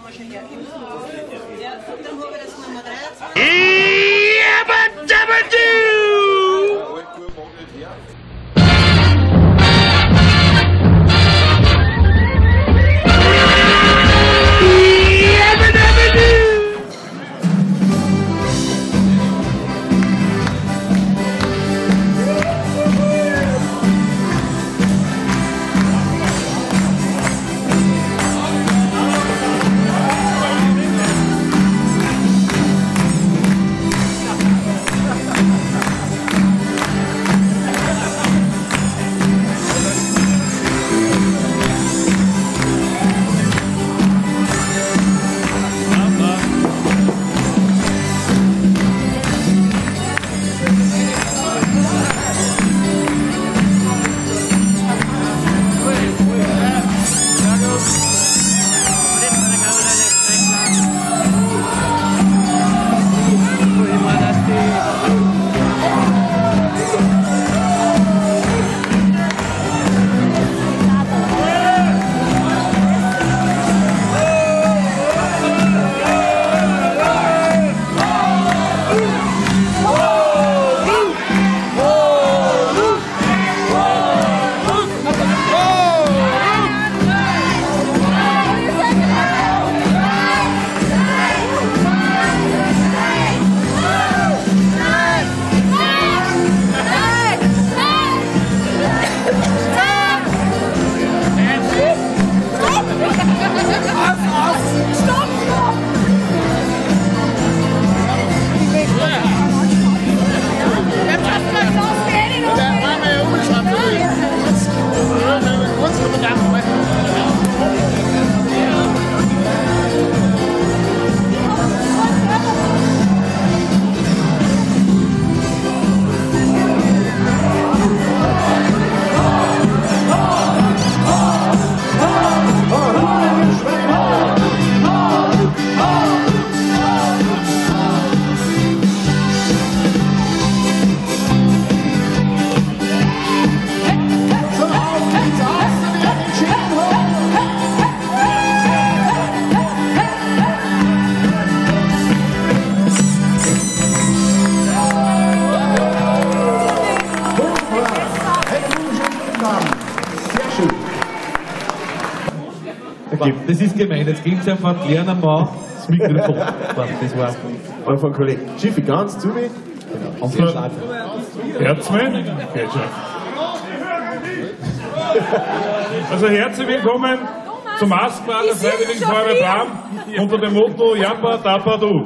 haben wir schon her. Ja, dann haben wir das Nummer 23. Das ist gemein, jetzt ging es einfach lernen mal das Mikrofon. Das war's. Und von Kollegen Schiffi ganz zu mir. Also, Herzmann, geht schon. Also herzlich willkommen zum Maskenball der Freiwilligen Feuerwehr Bram unter dem Motto Jappa, Tappa, Du.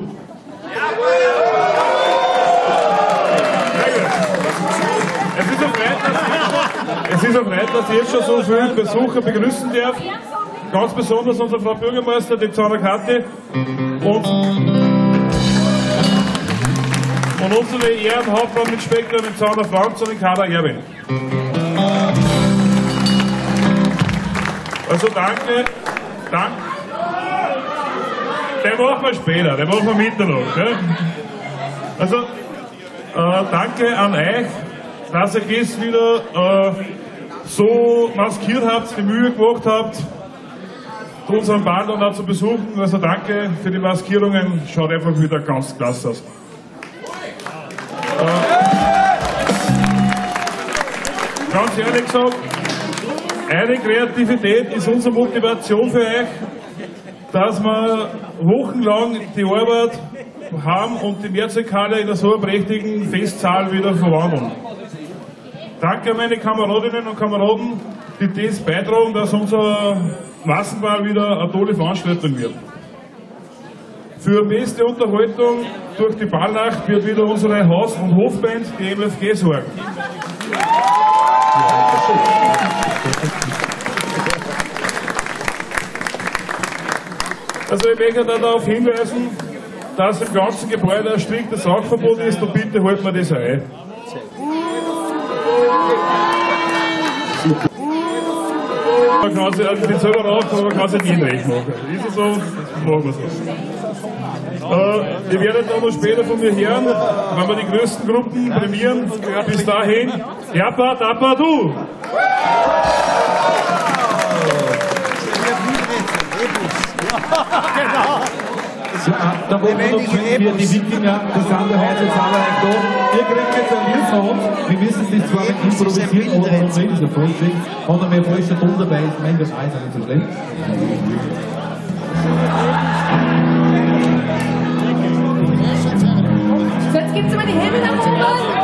Es ist auch leid, dass ich jetzt schon so viele Besucher begrüßen darf. Ganz besonders unsere Frau Bürgermeister, die Zahner Kathi und unsere Ehrenhauptmann-Inspektor, den Zahner Franz und den Kader Erwin. Also danke. Den machen wir später, den machen wir Mitternacht. Gell? Also danke an euch, dass ihr jetzt wieder so maskiert habt, die Mühe gemacht habt, unseren Ball dann auch zu besuchen. Also danke für die Maskierungen, schaut einfach wieder ganz klasse aus. Ganz ehrlich gesagt, eure Kreativität ist unsere Motivation für euch, dass wir wochenlang die Arbeit haben und die Mehrzweckhalle in so einer prächtigen Festsaal wieder verwandeln. Danke an meine Kameradinnen und Kameraden, die das beitragen, dass unser Massenball wieder eine tolle Veranstaltung wird. Für beste Unterhaltung durch die Ballnacht wird wieder unsere Haus- und Hofband, die MFG, sorgen. Also ich möchte darauf hinweisen, dass im ganzen Gebäude ein striktes Rauchverbot ist und bitte halten wir das ein. Man kann sich, also nicht selber rauchen, aber man kann sich nicht recht machen. Ist es so? Machen wir so. Ihr werdet dann noch später von mir hören, wenn wir die größten Gruppen prämieren. Bis dahin, Jappa, Tappa, Du! genau. So, da wollen wir noch sehen, wie die Wikinger, die sind ja heute zahlreich da. Ihr kriegt jetzt ein Lied von uns. Wir müssen es nicht zwar nicht improvisieren, aber warum nicht? Das ist ja voll schön. Hat er mir falscher Ton dabei, ich meine, das ist nicht so schlimm. So, jetzt gibt's mal die Hände nach oben.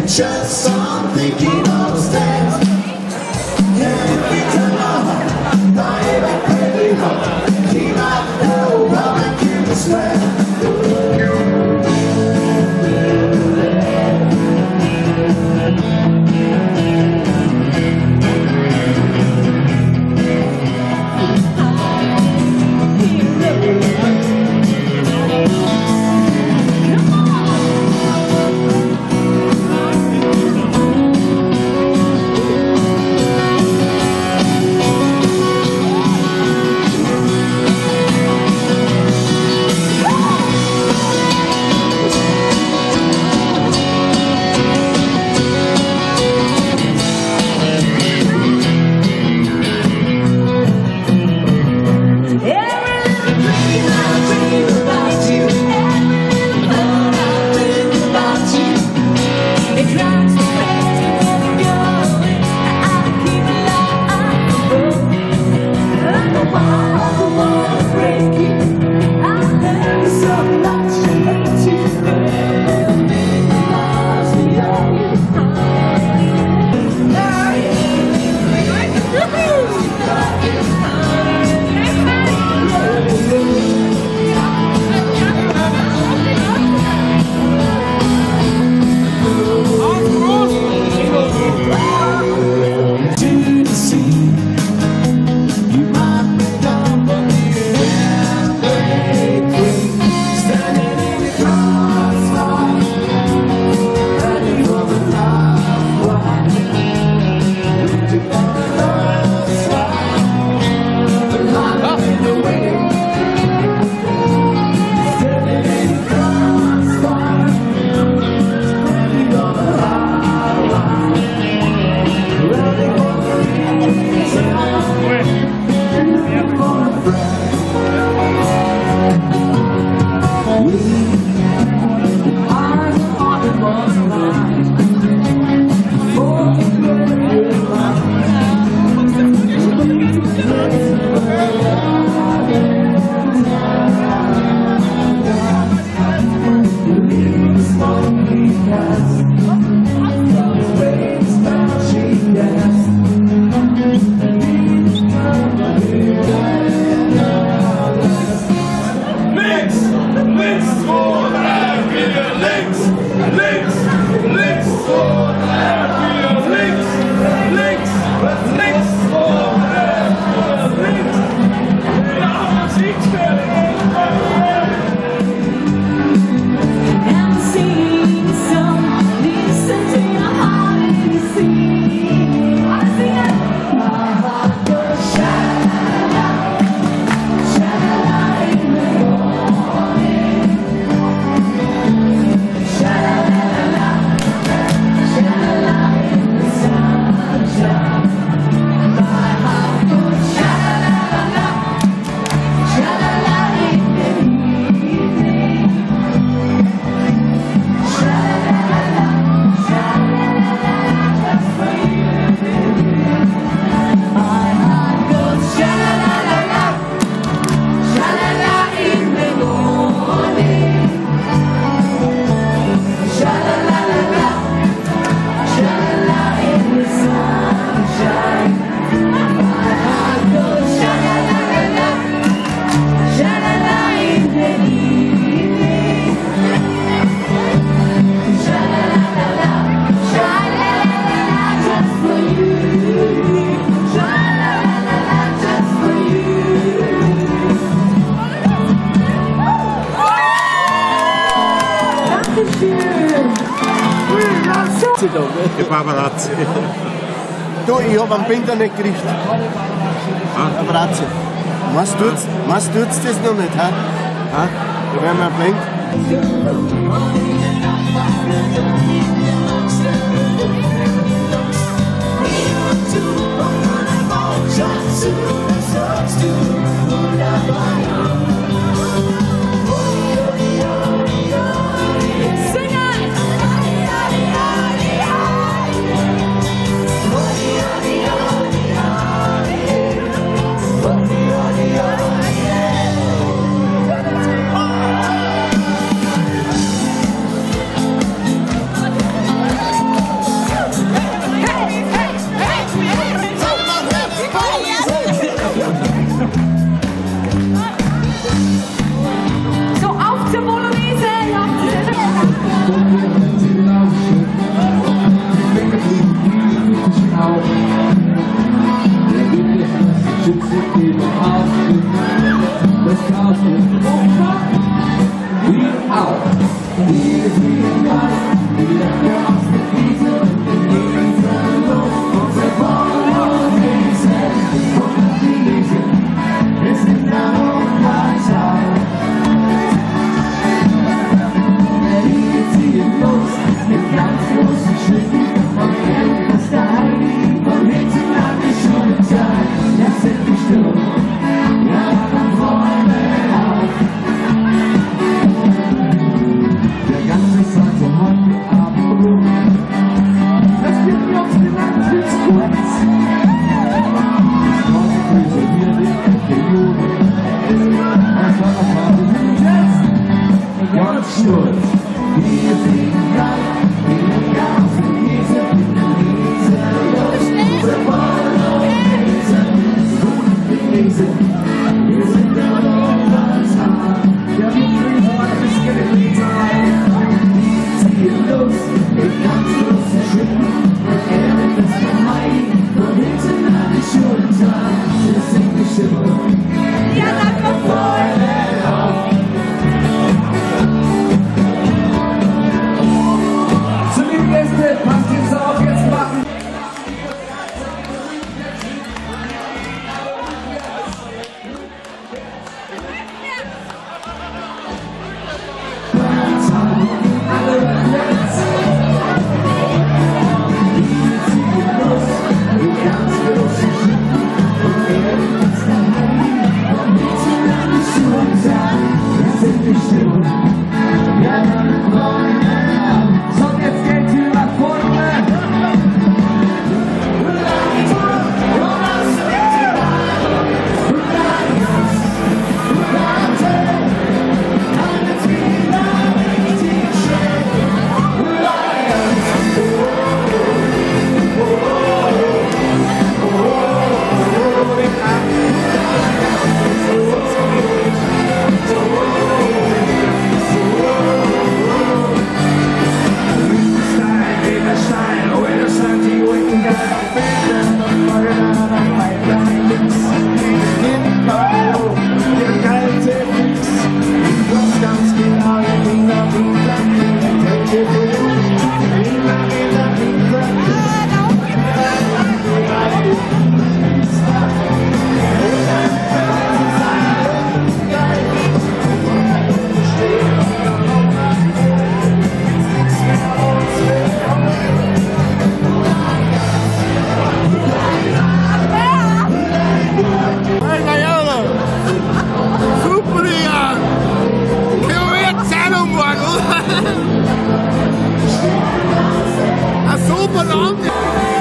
just on thinking of the steps. Can't be too long, not even pretty hard. Keep out the world and keep the sweat. Die Paparazzi. Du, ich hab einen Binder nicht gekriegt. Eine Bratze. Was tut's das noch nicht, hä? Da werden wir blind. umeinander.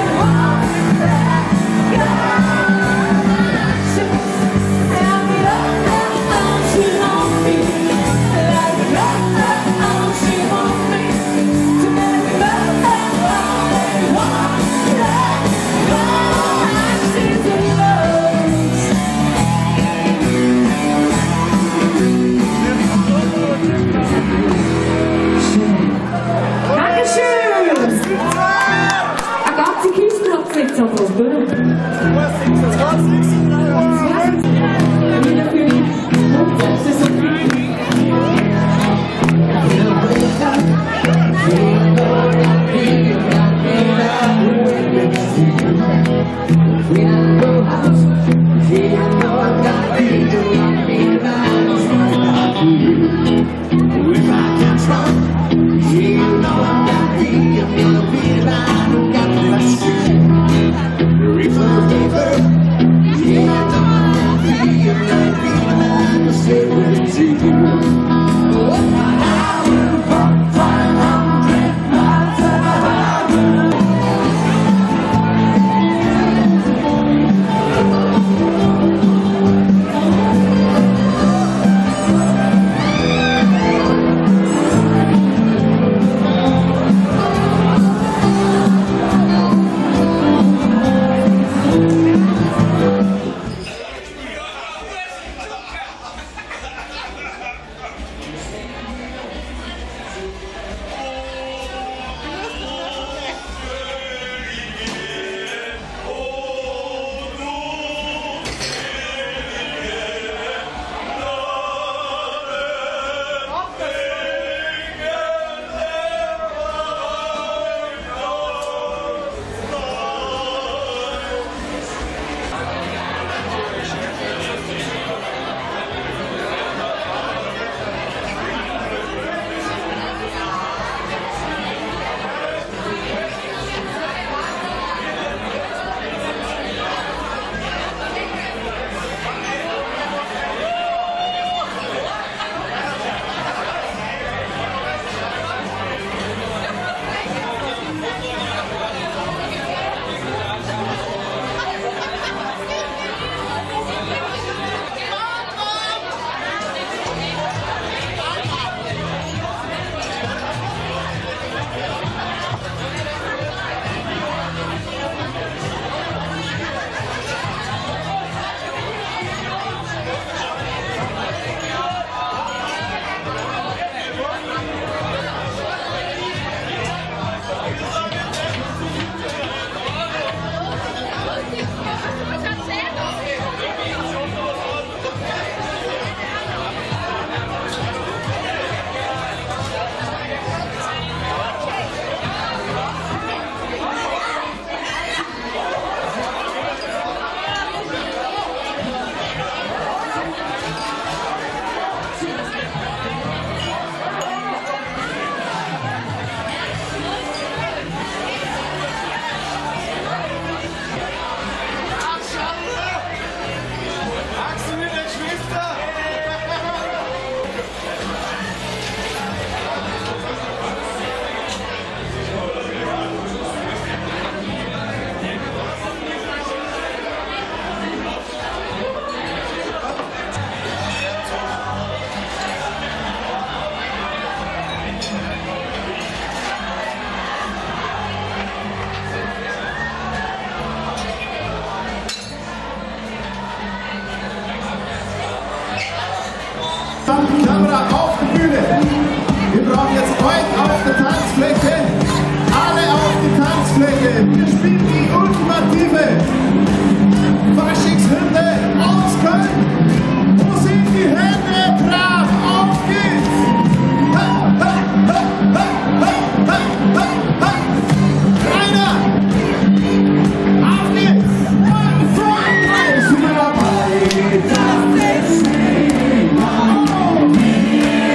Kamera auf die Bühne. Wir brauchen jetzt euch auf der Tanzfläche. Alle auf die Tanzfläche. Wir spielen die ultimative Faschingshymne aus Köln. Wo sind die Hände? Brav, auf geht's! Ha, ha, ha, ha, ha, ha, ha, ha. Rainer! Auf geht's! 1, 2, 3, sind wir dabei? Das ist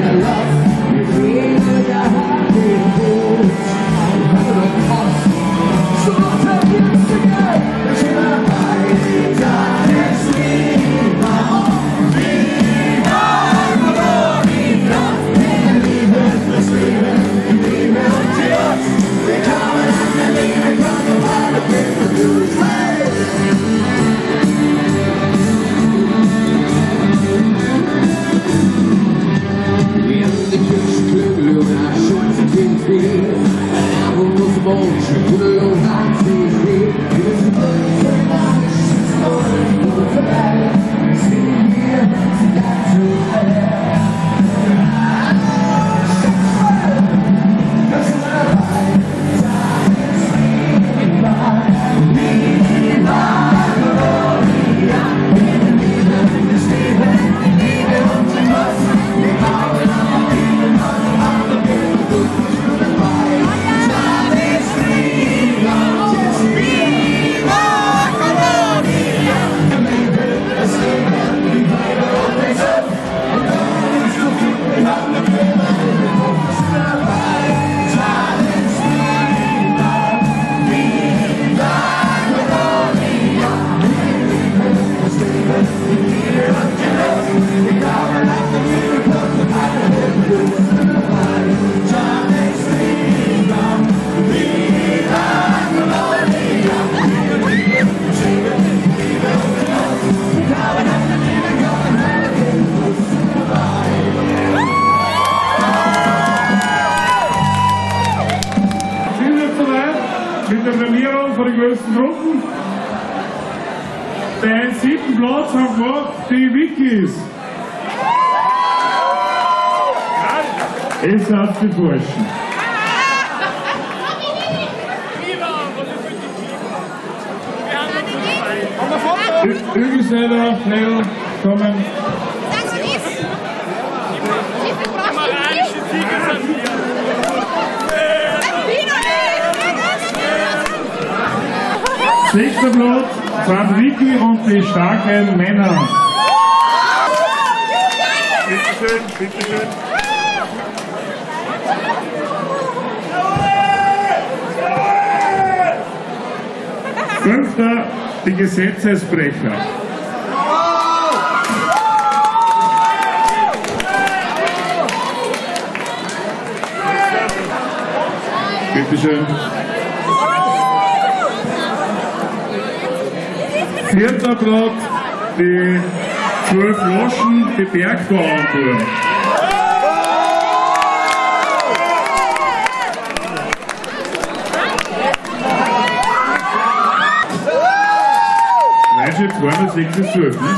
Mit der Prämierung von den größten Gruppen. Den 7. Platz haben gemacht die Wikis. Es hat die Burschen. Hügelschneider, schnell kommen. Sechster Platz sind Vicky und die starken Männer. Bitteschön, bitteschön. Fünfter, die Gesetzesbrecher. Bitteschön. Vierter Platz, die 12 Loschen, die Bergbauernbauern. Nein, schon 206 12, ne?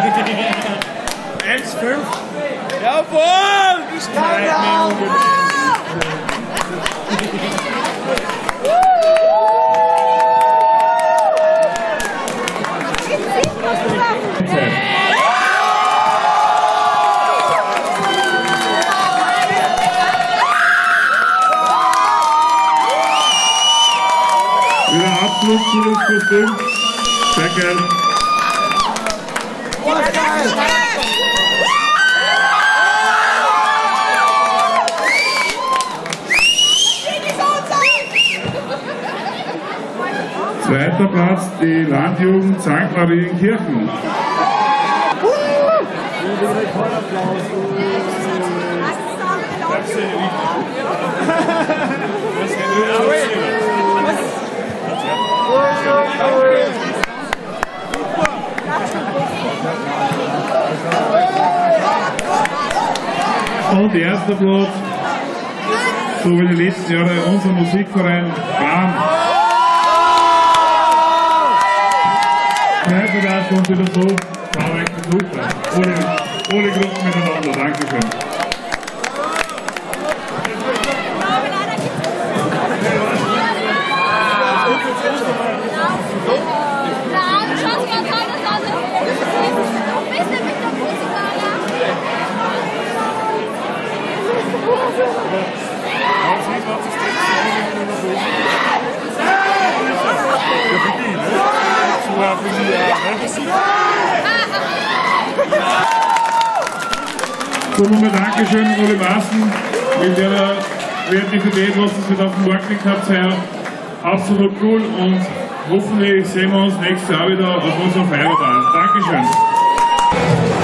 1,5. Jawohl! Ich kann ja! Wieder Abschluss, cooles Kostüm. Sehr geil. Zweiter Platz, die Landjugend St. Marienkirchen. Und erster Platz, so wie die letzten Jahre, unser Musikverein BAM. Heute kommt wieder so, zahlreich super. Ohne Gruppen miteinander. Dankeschön. So, nochmal Dankeschön, Uli Maaßen, mit der Kreativität, was ihr mit auf den Markt gelegt habt, heuer. Absolut cool und hoffentlich sehen wir uns nächstes Jahr wieder auf unserem Feuerball. Dankeschön.